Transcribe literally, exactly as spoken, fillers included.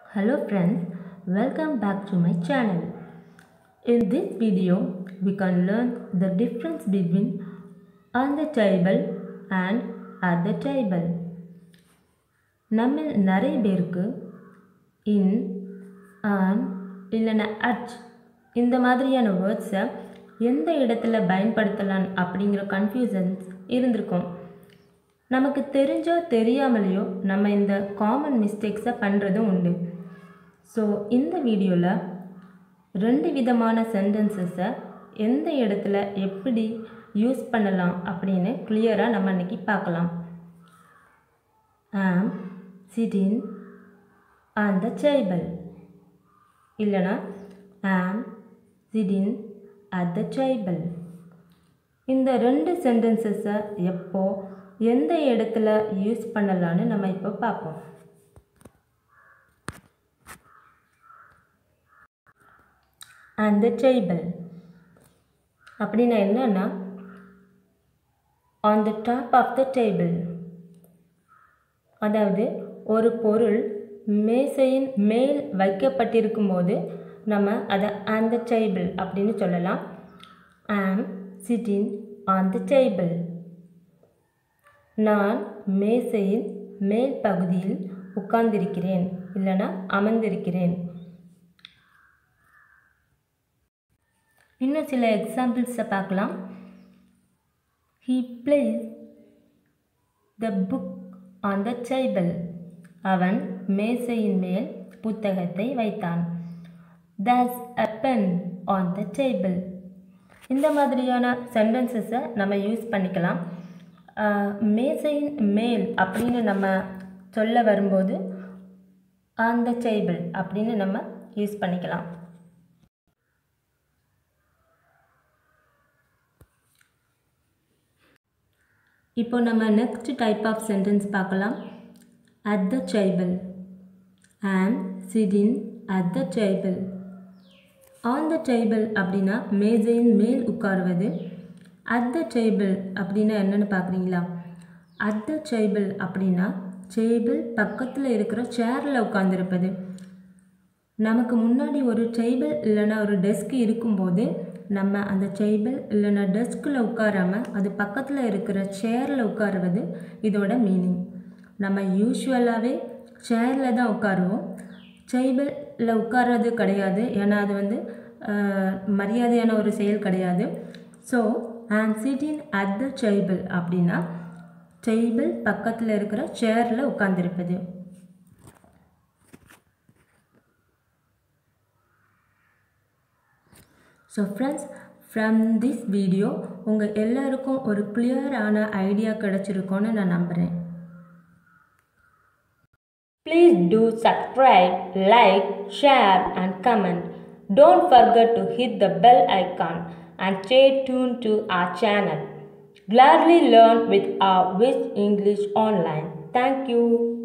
Hello friends, welcome back to my channel. In this video, we can learn the difference between on the table and at the table. நம்மில் நிறைய பேருக்கு இன் on இல்லைன்னா at இந்த மாதிரியான வேர்ட்ஸை எந்த இடத்துல பயன்படுத்தலாம் அப்படிங்கிற கன்ஃபியூஷன்ஸ் இருந்திருக்கும். நமக்கு தெரிஞ்சோ தெரியாமலேயோ நம்ம இந்த காமன் மிஸ்டேக்ஸை பண்ணுறதும் உண்டு. ஸோ இந்த வீடியோவில் ரெண்டு விதமான சென்டென்சஸை எந்த இடத்துல எப்படி யூஸ் பண்ணலாம் அப்படின்னு கிளியராக நம்ம இன்றைக்கி பார்க்கலாம். ஆம் சிட்டிங் ஆன் த டேபிள் இல்லைனா ஆம் சிட்டிங் அட் த டேபிள். இந்த ரெண்டு சென்டென்சஸை எப்போ எந்த இடத்துல யூஸ் பண்ணலான்னு நம்ம இப்போ பார்ப்போம். அண்ட் த டேபிள் அப்படின்னா என்னன்னா, on the top of the table, அதாவது ஒரு பொருள் மேசையின் மேல் வைக்கப்பட்டிருக்கும் போது நம்ம அதை ஆன் த டேபிள் அப்படின்னு சொல்லலாம். ஆம் சிட்டிங் ஆன் த டேபிள், நான் மேசையின் மேல் பகுதியில் உட்கார்ந்திருக்கிறேன் இல்லைனா அமர்ந்திருக்கிறேன். இன்னும் சில எக்ஸாம்பிள்ஸை பார்க்கலாம். He placed the book on the table. அவன் மேசையின் மேல் புத்தகத்தை வைத்தான். There's a pen on the table. இந்த மாதிரியான சென்டென்சஸை நம்ம யூஸ் பண்ணிக்கலாம். மேசையின் மேல் அப்படின்னு நம்ம சொல்ல வரும்போது ஆன் த டேபிள் அப்படின்னு நம்ம யூஸ் பண்ணிக்கலாம். இப்போ நம்ம நெக்ஸ்ட் டைப் ஆஃப் சென்டென்ஸ் பார்க்கலாம். At the table, I'm sitting at the table. On the table அப்படின்னா மேஜையின் மேல் உட்காருவது. அட் த டேபிள் அப்படின்னா என்னென்னு பார்க்குறீங்களா? அட் த டேபிள் அப்படின்னா டேபிள் பக்கத்தில் இருக்கிற சேரில் உட்காந்துருப்பது. நமக்கு முன்னாடி ஒரு டேபிள் இல்லைன்னா ஒரு டெஸ்க் இருக்கும்போது நம்ம அந்த டேபிள் இல்லைன்னா டெஸ்கில் உட்காராமல் அது பக்கத்தில் இருக்கிற சேரில் உட்காருவது இதோட மீனிங். நம்ம யூஸ்வலாகவே சேரில் தான் உட்காருவோம், டேபிளில் உட்கார்றது கிடையாது. ஏன்னா அது வந்து மரியாதையான ஒரு செயல் கிடையாது. So I'm sitting at the table அப்படின்னா டேபிள் பக்கத்தில் இருக்கிற சேரில் உட்கார்ந்திருப்பது. So friends, from this video உங்கள் எல்லாருக்கும் ஒரு கிளியரான ஐடியா கிடச்சிருக்கோன்னு நான் நம்புகிறேன். Please do subscribe, like, share and comment. Don't forget to hit the bell icon and stay tuned to our channel. Gladly learn with our Wish English Online. Thank you.